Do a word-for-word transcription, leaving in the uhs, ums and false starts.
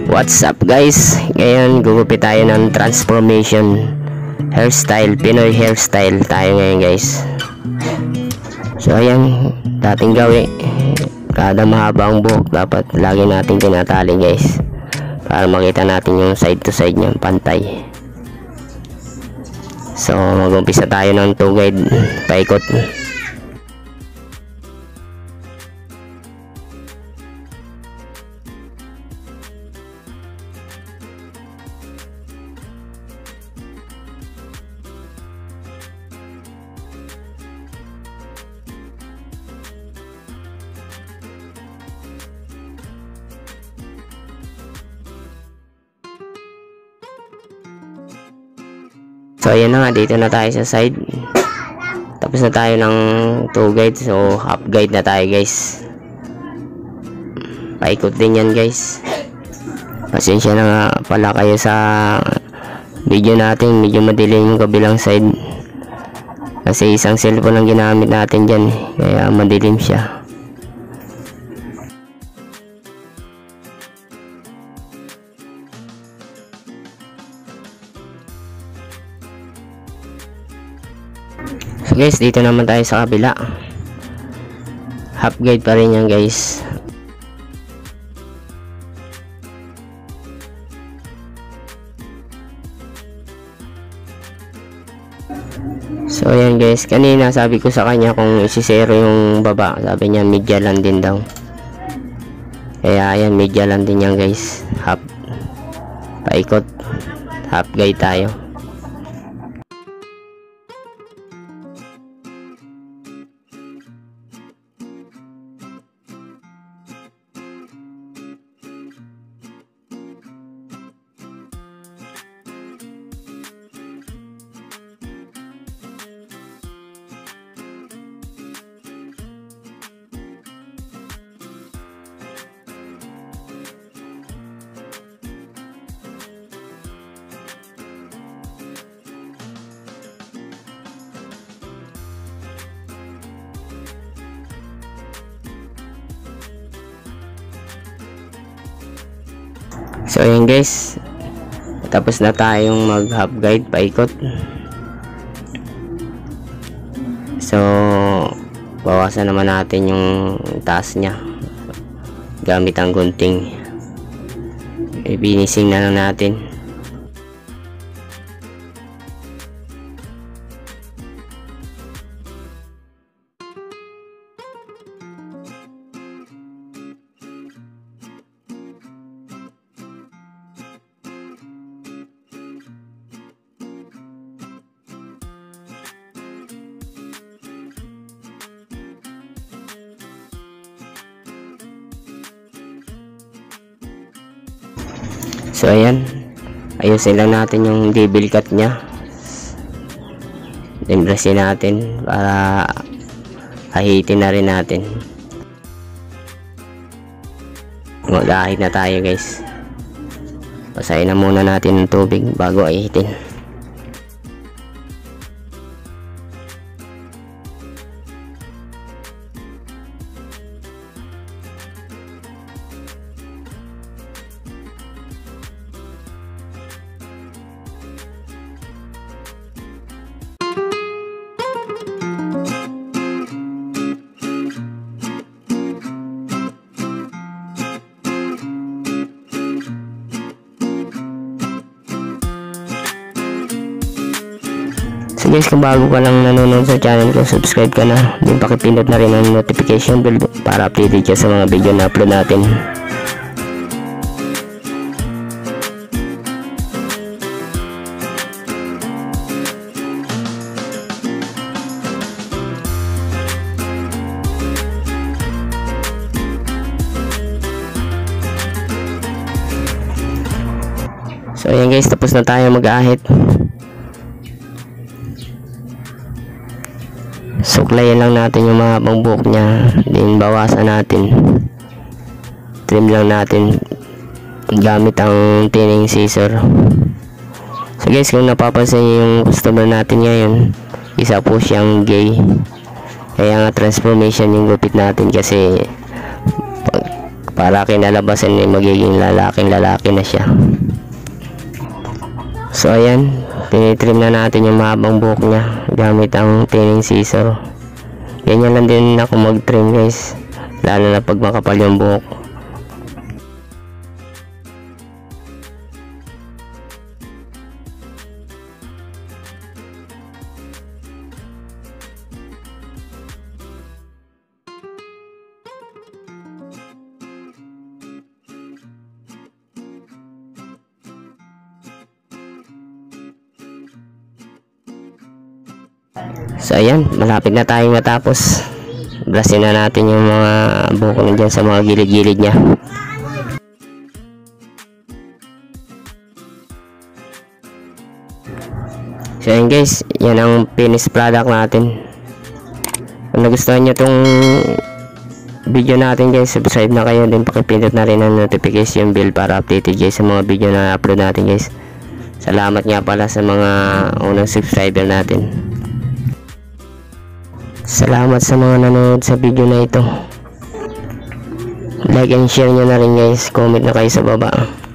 What's up guys? Ngayon gugupit tayo ng transformation hairstyle, Pinoy hairstyle tayo ngayon guys. So ayan, dating gawin, kada mahaba ang buhok dapat lagi natin tinatali guys, para makita natin yung side to side niya pantay. So mag-umpisa tayo ng two guide paikot. So ayan na nga, dito na tayo sa side. Tapos na tayo ng two guide. So half guide na tayo guys. Paikot din yan guys. Pasensya na nga pala kayo sa video natin, medyo madilim yung kabilang side kasi isang cellphone ang ginamit natin dyan, kaya madilim siya. So guys, dito naman tayo sa kabila. Half guide pa rin yan guys. So ayan guys, kanina sabi ko sa kanya kung isi-zero yung baba, sabi niya media lang din daw. Kaya ayan, media lang din yan guys. Half paikot, half guide tayo. So ayan guys, tapos na tayong mag half guide paikot. So bawasan naman natin yung taas nya gamit ang gunting. I-finishing na lang natin. So ayan, ayusin lang natin yung devil cut nya, then brush natin para hahitin na rin natin. Magahit na tayo guys, basahin na muna natin ng tubig bago ahitin. So guys, kung bago ka lang nanonood sa channel ko, subscribe ka na, din pakipindot na rin ang notification bell para updated ka sa mga video na upload natin. So ayan guys, tapos na tayo mag-ahit. Suklayan lang natin yung mga pangbuhok nya, din bawasan natin, trim lang natin gamit ang thinning scissor. So guys, kung napapansin yung customer natin ngayon, isa po siyang gay, kaya nga transformation yung gupit natin kasi para kinalabasan ay magiging lalaking lalaki na siya. So ayan, tinitrim na natin yung mahabang buhok niya gamit ang thinning scissor. Ganyan lang din ako mag trim guys, lalo na pag makapal yung buhok. So ayan, malapit na tayong matapos. Brasin na natin yung mga buhok na dyan sa mga gilid-gilid nya. So ayan guys, yan ang finished product natin. Kung nagustuhan nyo tong video natin guys, subscribe na kayo, din pakipindot na rin ang notification bell para updated guys sa mga video na upload natin guys. Salamat nga pala sa mga unang subscriber natin. Salamat sa mga nanonood sa video na ito. Like and share nyo na rin guys. Comment na kayo sa baba.